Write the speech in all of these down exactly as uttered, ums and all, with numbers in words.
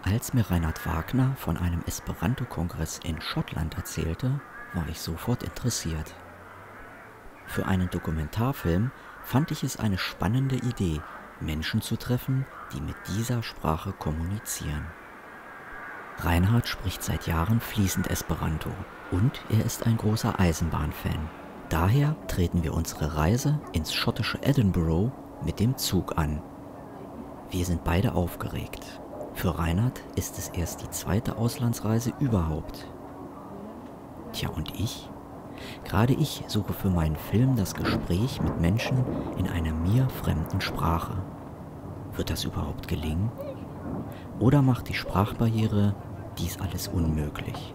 Als mir Reinhard Wagner von einem Esperanto-Kongress in Schottland erzählte, war ich sofort interessiert. Für einen Dokumentarfilm fand ich es eine spannende Idee, Menschen zu treffen, die mit dieser Sprache kommunizieren. Reinhard spricht seit Jahren fließend Esperanto und er ist ein großer Eisenbahnfan. Daher treten wir unsere Reise ins schottische Edinburgh mit dem Zug an. Wir sind beide aufgeregt. Für Reinhard ist es erst die zweite Auslandsreise überhaupt. Tja, und ich? Gerade ich suche für meinen Film das Gespräch mit Menschen in einer mir fremden Sprache. Wird das überhaupt gelingen? Oder macht die Sprachbarriere dies alles unmöglich?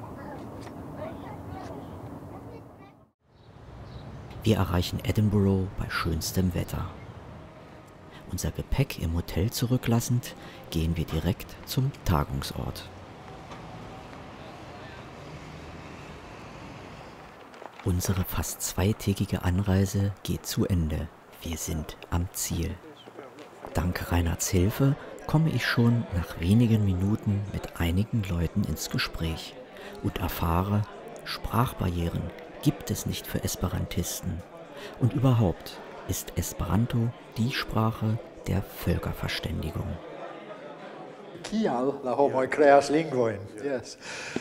Wir erreichen Edinburgh bei schönstem Wetter. Unser Gepäck im Hotel zurücklassend, gehen wir direkt zum Tagungsort. Unsere fast zweitägige Anreise geht zu Ende. Wir sind am Ziel. Dank Reinhards Hilfe komme ich schon nach wenigen Minuten mit einigen Leuten ins Gespräch und erfahre, Sprachbarrieren gibt es nicht für Esperantisten. Und überhaupt ist Esperanto die Sprache der Völkerverständigung. Kial la homoj kreas lingvojn. Yes.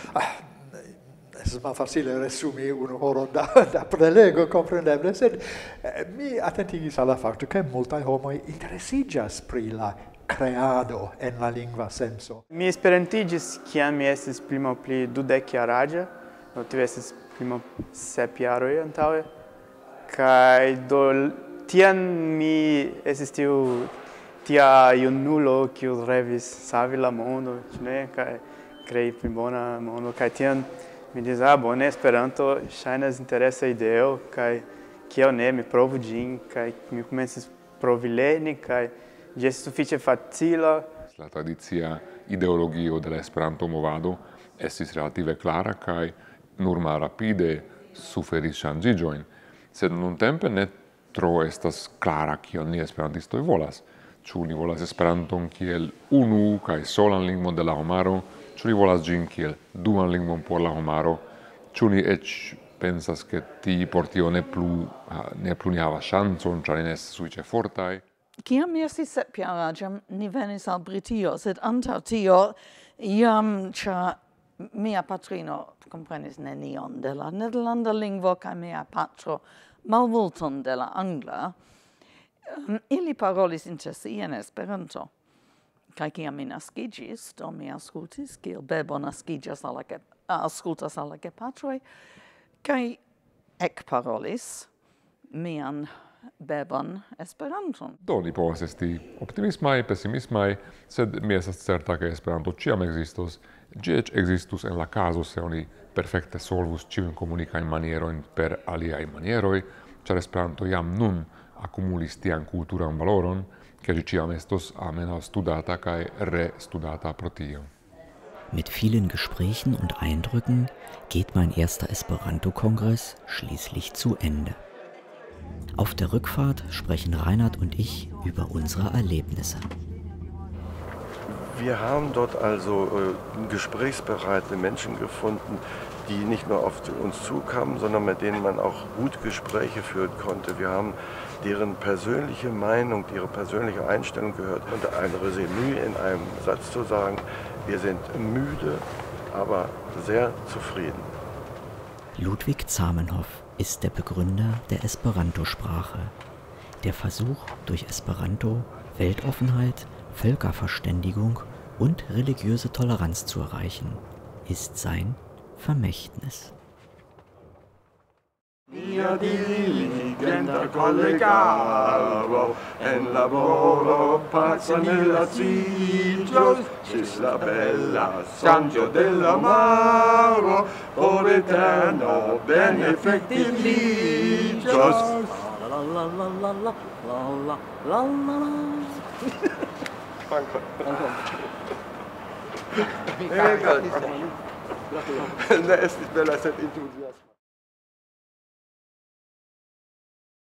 Estas malfacile resumi unu horon da, da prelego, kompreneble, sed eh, mi attentigis al la fakto, ke multaj homoj interesiĝas pri la kreado en la lingva senso. Mi esperantiĝis kiam mi estis pli malpli dudekjaraĝa, do tio estis pli malpli sep jaroj antaŭe, kaj do tiam mi estis tiu tia junulo kiu revis savi la mondo, ĉu ne, kaj krei pli bona mondo, kaj tiam mi diris, ah, bone, Esperanto ŝajnas interesa ideo, kaj kial ne, mi provu ĝin, kaj mi komencis provi lerni, kaj ĝi estis sufiĉe facila. La tradicia ideologio de la Esperanto-movado estis relative klara kaj nur malrapide suferis ŝanĝiĝojn, sed nuntempe ne tro estas klara kion ni esperantistoj volas. Ĉu ni volas Esperanton kiel unu kaj solan lingvon de la homaro, ĉu ni volas ĝin kiel duan lingvon por la homaro, ĉu ni eĉ pensas ke ti por tio ne plu ne plu ni havas ŝancon, ĉar ni ne estas sufiĉe fortaj. Kiam mi estis sepjaraĝa, ni venis al Britio, sed antaŭ tio jam ĉar mia patrino komprenis nenion de la nederlanda lingvo kaj mia patro malmulton de la angla, um, ili parolis inter si en Esperanto. Kaj kiam mi naskiĝis, do mi aŭskultis, kiel bebo naskiĝas al la ge, aŭskultas al la gepatroj, kaj ekparolis mian bebon Esperanton. Do ni povas esti optimismaj, pesimismaj, sed mi estas certa ke Esperanto ĉiam ekzistos. Ĝi eĉ ekzistus en la kazo se oni perfekte solvus ĉiujn komunikajn manierojn per aliaj manieroj, ĉar Esperanto jam nun akumulis tian kulturan valoron, ke ĝi ĉiam estos almenaŭ studata kaj restudata pro tio. Mit vielen Gesprächen und Eindrücken geht mein erster Esperanto-Kongress schließlich zu Ende. Auf der Rückfahrt sprechen Reinhard und ich über unsere Erlebnisse. Wir haben dort also äh, gesprächsbereite Menschen gefunden, die nicht nur auf uns zukamen, sondern mit denen man auch gut Gespräche führen konnte. Wir haben deren persönliche Meinung, ihre persönliche Einstellung gehört. Und ein Resümee in einem Satz zu sagen, wir sind müde, aber sehr zufrieden. Ludwig Zamenhof ist der Begründer der Esperanto-Sprache. Der Versuch, durch Esperanto Weltoffenheit, Völkerverständigung und religiöse Toleranz zu erreichen, ist sein Vermächtnis. Mia diligenta collegavo, en laboro pazza nella cigios, cis la bella Sangio dell'amaro, por eterno benefectivigios. La la la la la la la la la. Franco. Franco. Ne estis bela sed entuziasma.